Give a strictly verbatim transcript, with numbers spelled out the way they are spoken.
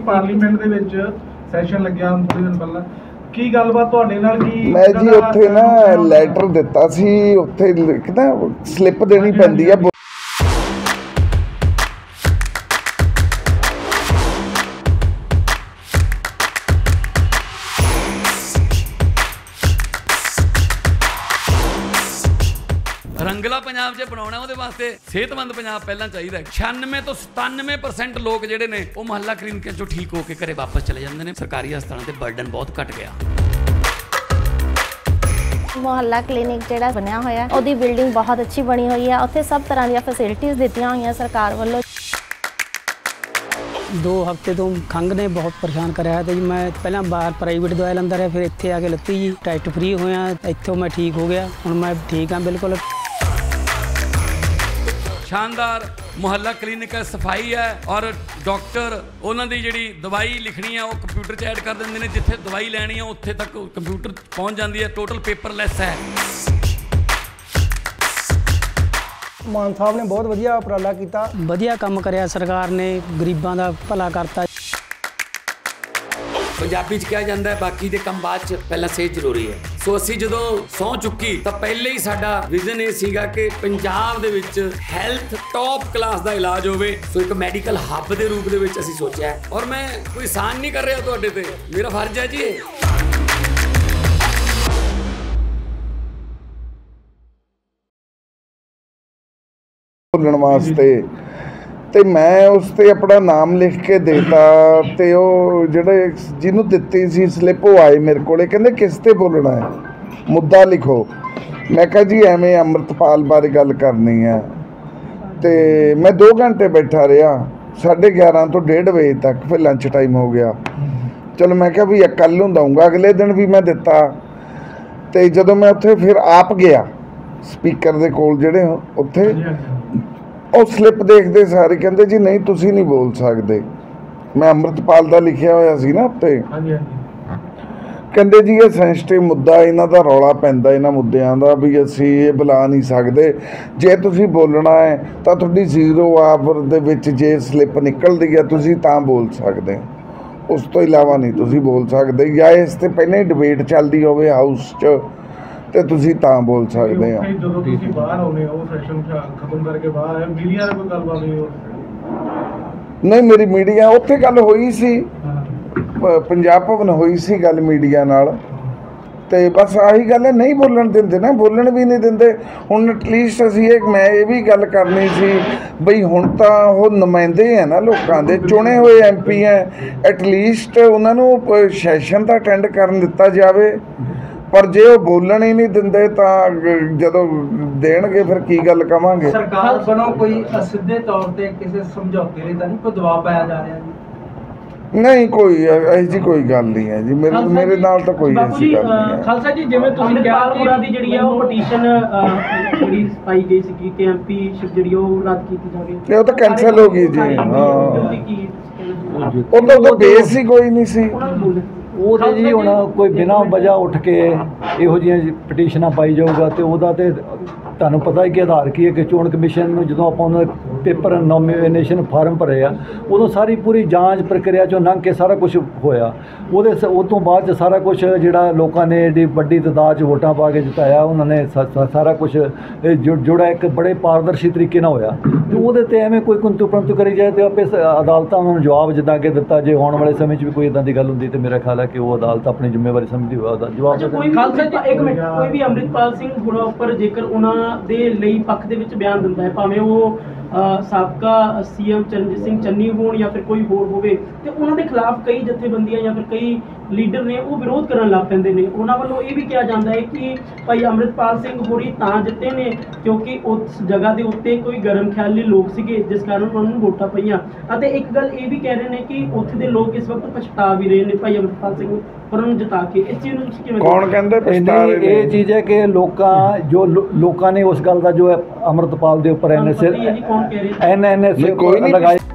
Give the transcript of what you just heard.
Parliament ਦੇ ਵਿੱਚ session ਲੱਗਿਆ ਹੁਣ ਥੋੜ੍ਹੇ ਦਿਨ ਪਹਿਲਾਂ, ਕੀ ਗੱਲਬਾਤ ਤੁਹਾਡੇ ਨਾਲ? ਕੀ ਮੈਂ ਜੀ ਉੱਥੇ ਨਾ ਲੈਟਰ ਦਿੱਤਾ ਸੀ, ਉੱਥੇ ਲਿਖਦਾ ਸਲਿੱਪ ਦੇਣੀ ਪੈਂਦੀ ਆ। रंगला पंजाब च बनाना उहदे वास्ते सेहतमंद पंजाब पहला चाहिए। छियानवे तो सतानवे परसेंट लोग जिहड़े ने वो मुहल्ला क्लिनिक चों ठीक होकर घरे वापस चले जाते हैं। सरकारी हस्पतालों से बर्डन बहुत घट गया। मुहल्ला क्लिनिक जिहड़ा बनया होया उहदी बिल्डिंग बहुत अच्छी बनी हुई है, उत्थे सब तरह दी फैसिलिटीज़ दित्तियां होईयां सरकार वालों। दो हफ्ते तो खंघ ने बहुत परेशान कराया तो जी मैं पहला बाहर प्राइवेट दवाई लंदा रहा, फिर इत्थे आके लत्ती जी टेस्ट फ्री होया, इत्थों मैं ठीक हो गया, हुण मैं ठीक हाँ बिल्कुल। शानदार मुहल्ला क्लिनिक है, सफाई है और डॉक्टर उन्होंने जी दवाई लिखनी है वो कंप्यूटर च ऐड कर देंगे ने, जिथे दवाई लैनी है उत्थे तक कंप्यूटर पहुँच जाती है, टोटल पेपरलैस है। मान साहब ने बहुत वधिया उपराला किया, वधिया काम कराया सरकार ने, गरीबां दा भला करता। पंजाबी च कहा जाता है बाकी दे काम बाद च पहला सेहत जरूरी है। सो असी जो सौ चुकी तो पहले ही साडा विजन ये सीगा कि पंजाब दे विच हैल्थ टॉप क्लास दा इलाज होवे। सो एक मैडिकल हब दे रूप दे विच असी सोचा है, और मैं कोई एहसान नहीं कर रहा तुहाडे ते, मेरा फर्ज है जी। बोलण वास्ते ਤੇ ਮੈਂ ਉਸ ਤੇ ਆਪਣਾ ਨਾਮ ਲਿਖ ਕੇ ਦੇਤਾ, ਤੇ ਉਹ ਜਿਹੜੇ ਜਿਹਨੂੰ ਦਿੱਤੀ ਸੀ ਸਲਿੱਪ ਉਹ ਆਏ ਮੇਰੇ ਕੋਲੇ, ਕਹਿੰਦੇ ਕਿਸ ਤੇ ਬੋਲਣਾ ਹੈ, ਮੁੱਦਾ ਲਿਖੋ। ਮੈਂ ਕਿਹਾ ਜੀ ਐਵੇਂ ਅੰਮ੍ਰਿਤਪਾਲ ਬਾਰੇ ਗੱਲ ਕਰਨੀ ਹੈ। ਤੇ ਮੈਂ ਦੋ ਘੰਟੇ ਬੈਠਾ ਰਿਹਾ, ਸਾਢੇ ਗਿਆਰਾਂ ਤੋਂ ਡੇਢ ਵਜੇ ਤੱਕ, ਫਿਰ ਲੰਚ ਟਾਈਮ ਹੋ ਗਿਆ। ਚਲੋ ਮੈਂ ਕਿਹਾ ਵੀ ਕੱਲ੍ਹ ਨੂੰ ਦਊਂਗਾ, ਅਗਲੇ ਦਿਨ ਵੀ ਮੈਂ ਦਿੱਤਾ। ਤੇ ਜਦੋਂ ਮੈਂ ਉੱਥੇ ਫਿਰ ਆਪ ਗਿਆ ਸਪੀਕਰ ਦੇ ਕੋਲ ਜਿਹੜੇ ਉੱਥੇ, ਉਹ ਸਲਿੱਪ ਦੇਖਦੇ ਸਾਰੇ ਕਹਿੰਦੇ ਜੀ ਨਹੀਂ ਤੁਸੀਂ ਨਹੀਂ ਬੋਲ ਸਕਦੇ। ਮੈਂ ਅੰਮ੍ਰਿਤਪਾਲ ਦਾ ਲਿਖਿਆ ਹੋਇਆ ਸੀ ਨਾ ਉੱਤੇ। ਕਹਿੰਦੇ ਜੀ ਇਹ ਸੈਂਸਿਟਿਵ ਮੁੱਦਾ, ਇਹਨਾਂ ਦਾ ਰੌਲਾ ਪੈਂਦਾ ਇਹਨਾਂ ਮੁੱਦਿਆਂ ਦਾ, ਵੀ ਅਸੀਂ ਇਹ ਬੁਲਾ ਨਹੀਂ ਸਕਦੇ। ਜੇ ਤੁਸੀਂ ਬੋਲਣਾ ਹੈ ਤਾਂ ਤੁਹਾਡੀ ਜ਼ੀਰੋ ਆਵਰ ਦੇ ਵਿੱਚ ਜੇ ਸਲਿੱਪ ਨਿਕਲਦੀ ਹੈ ਤੁਸੀਂ ਤਾਂ ਬੋਲ ਸਕਦੇ, ਉਸ ਤੋਂ ਇਲਾਵਾ ਨਹੀਂ ਤੁਸੀਂ ਬੋਲ ਸਕਦੇ। ਜਾਂ ਇਸ ਤੇ ਪਹਿਲਾਂ ਹੀ ਡਿਬੇਟ ਚੱਲਦੀ ਹੋਵੇ ਹਾਊਸ 'ਚ ਤੇ ਤੁਸੀਂ ਤਾਂ ਬੋਲ ਸਕਦੇ ਆ। ਜਦੋਂ ਤੁਸੀਂ ਬਾਹਰ ਆਉਨੇ ਹੋ ਸੈਸ਼ਨ ਖਤਮ ਕਰਕੇ ਬਾਹਰ ਆਏ, ਮੀਡੀਆ ਨਾਲ ਕੋਈ ਗੱਲਬਾਤ ਨਹੀਂ ਹੋ? ਨਹੀਂ, ਮੇਰੀ ਮੀਡੀਆ ਉੱਥੇ ਗੱਲ ਹੋਈ ਸੀ, ਪੰਜਾਬ ਭਵਨ ਹੋਈ ਸੀ ਗੱਲ ਮੀਡੀਆ ਨਾਲ, ਤੇ ਬਸ ਆਹੀ ਗੱਲ ਹੈ, ਨਹੀਂ ਬੋਲਣ ਦਿੰਦੇ ਨਾ, ਬੋਲਣ ਵੀ ਨਹੀਂ ਦਿੰਦੇ। ਹੁਣ ਐਟਲੀਸਟ ਅਸੀਂ ਇਹ ਮੈਂ ਇਹ ਵੀ ਗੱਲ ਕਰਨੀ ਸੀ ਬਈ ਹੁਣ ਤਾਂ ਉਹ ਨੁਮਾਇੰਦੇ ਹੈ ਨਾ ਲੋਕਾਂ ਦੇ, ਚੁਣੇ ਹੋਏ ਐਮ ਪੀ ਹੈ, ਐਟਲੀਸਟ ਉਹਨਾਂ ਨੂੰ ਸੈਸ਼ਨ ਤਾਂ ਅਟੈਂਡ ਕਰਨ ਦਿੱਤਾ ਜਾਵੇ। पर जे वो बोलन ही नहीं देंदे तो जदों देणगे फिर की गल कवांगे। सरकार बनों कोई सीधे तौर पे किसी समझौते लिए तो नहीं कोई दबाव पाया जा रहा जी? नहीं, कोई ऐसी कोई गल नहीं है जी, मेरे मेरे नाल तो कोई ऐसी गल नहीं है। खालसा जी जिवें तुसीं कहा दी जिहड़ी है वो पटीशन जिहड़ी पाई गई सी कि एमपी शिप जिहड़ी वो रद्द कीती जावे, ये तो कैंसल हो गई जी। हां, ਉਹ ਤਾਂ ਬੇਸ ਹੀ ਕੋਈ ਨਹੀਂ ਸੀ। ਉਹ ਤੇ ਜੀ ਹੁਣ ਕੋਈ ਬਿਨਾਂ ਵਜ੍ਹਾ ਉੱਠ ਕੇ ਇਹੋ ਜਿਹੀਆਂ ਪਟੀਸ਼ਨਾਂ ਪਾਈ ਜਾਊਗਾ, ਤੇ ਉਹਦਾ ਤੇ ਤੁਹਾਨੂੰ ਪਤਾ ਹੀ ਕਿ ਆਧਾਰ ਕੀ ਹੈ ਕਿ ਚੋਣ ਕਮਿਸ਼ਨ ਨੂੰ ਜਦੋਂ ਆਪਾਂ ਉਹਨਾਂ ਪੇਪਰ ਨੋਮੀਨੇਸ਼ਨ ਫਾਰਮ ਭਰੇ ਆ, ਉਦੋਂ ਸਾਰੀ ਪੂਰੀ ਜਾਂਚ ਪ੍ਰਕਿਰਿਆ 'ਚੋਂ ਲੰਘ ਕੇ ਸਾਰਾ ਕੁਝ ਹੋਇਆ। ਉਹਦੇ ਉਸ ਤੋਂ ਬਾਅਦ 'ਚ ਸਾਰਾ ਕੁਝ ਜਿਹੜਾ ਲੋਕਾਂ ਨੇ ਏਡੀ ਵੱਡੀ ਤਾਦਾਦ 'ਚ ਵੋਟਾਂ ਪਾ ਕੇ ਜਿਤਾਇਆ, ਉਹਨਾਂ ਨੇ ਸਾਰਾ ਕੁਝ ਜੁੜਾ ਇੱਕ ਬੜੇ ਪਾਰਦਰਸ਼ੀ ਤਰੀਕੇ ਨਾਲ ਹੋਇਆ। ਤੇ ਉਹਦੇ 'ਤੇ ਐਵੇਂ ਕੋਈ ਕੁੰਤੂ ਪ੍ਰੰਤੂ ਕਰੀ ਜਾਏ ਤੇ ਆਪੇ ਅਦਾਲਤਾਂ ਉਹਨਾਂ ਨੂੰ ਜਵਾਬ ਜਿੱਦਾਂ ਕਿ ਦਿੱਤਾ। ਜੇ ਆਉਣ ਵਾਲੇ ਸਮੇਂ 'ਚ ਵੀ ਕੋਈ ਇੱਦਾਂ ਦੀ ਗੱਲ ਹੁੰਦੀ ਤਾਂ ਮੇਰਾ ਖਿਆਲ ਹੈ ਕਿ ਉਹ ਅਦਾਲਤ ਆਪਣੀ ਜ਼ਿੰਮੇਵਾਰੀ ਸਮਝਦੀ ਹੋਇਆ ਉਹਦਾ ਜਵਾਬ। ਕੋਈ ਖਾਲਸਾ ਜੀ ਇੱਕ ਮਿੰਟ, ਕੋਈ ਵੀ ਅੰਮ੍ਰਿਤਪਾਲ ਸਿੰਘ ਹੁਣਾਂ ਉੱਪਰ ਜੇਕਰ ਉਹਨਾਂ ਦੇ ਲਈ ਪੱਖ ਦੇ ਵਿੱਚ ਬਿਆਨ ਦਿੰਦਾ ਹੈ, ਭਾਵੇਂ ਉਹ ਸਾਬਕਾ ਸੀਐਮ ਚਰਨਜੀਤ ਸਿੰਘ ਚੰਨੀ ਹੋਣ ਜਾਂ ਫਿਰ ਕੋਈ ਹੋਰ ਹੋਵੇ, ਤੇ ਉਹਨਾਂ ਦੇ ਖਿਲਾਫ ਕਈ ਜਥੇਬੰਦੀਆਂ ਜਾਂ ਫਿਰ ਕਈ ਲੀਡਰ ਨੇ ਉਹ ਵਿਰੋਧ ਕਰਨ ਲੱਗ ਪੈਂਦੇ ਨੇ। ਉਹਨਾਂ ਵੱਲੋਂ ਇਹ ਵੀ ਕਿਹਾ ਜਾਂਦਾ ਹੈ ਕਿ ਭਾਈ ਅੰਮ੍ਰਿਤਪਾਲ ਸਿੰਘ ਹੋਰੀ ਤਾਂ ਜਿੱਤੇ ਨੇ ਕਿਉਂਕਿ ਉਸ ਜਗ੍ਹਾ ਦੇ ਉੱਤੇ ਕੋਈ ਗਰਮ ਖਿਆਲੀ ਲੋਕ ਸੀਗੇ, ਜਿਸ ਕਾਰਨ ਉਹਨਾਂ ਨੂੰ ਵੋਟਾਂ ਪਈਆਂ। ਅਤੇ ਇੱਕ ਗੱਲ ਇਹ ਵੀ ਕਹਿ ਰਹੇ ਨੇ ਕਿ ਉੱਥੇ ਦੇ ਲੋਕ ਇਸ ਵਕਤ ਪਛਤਾ ਵੀ ਰਹੇ ਨੇ ਭਾਈ ਅੰਮ੍ਰਿਤਪਾਲ ਸਿੰਘ ਹੋਰਾਂ ਨੂੰ ਜਿਤਾ ਕੇ। ਇਸ ਚੀਜ਼ ਨੂੰ ਤੁਸੀਂ ਕਿਵੇਂ? ਕੌਣ ਕਹਿੰਦੇ ਪਛਤਾ ਰਹੇ ਨੇ? ਇਹ ਚੀਜ਼ ਹੈ ਕਿ ਲੋਕਾਂ ਜੋ ਲੋਕਾਂ ਨੇ ਉਸ ਗੱਲ ਦਾ ਜੋ ਅੰਮ੍ਰਿਤਪਾਲ ਦੇ ਉੱਪਰ N S N N S ਕੋਈ ਨਹੀਂ ਲਗਾਇਆ।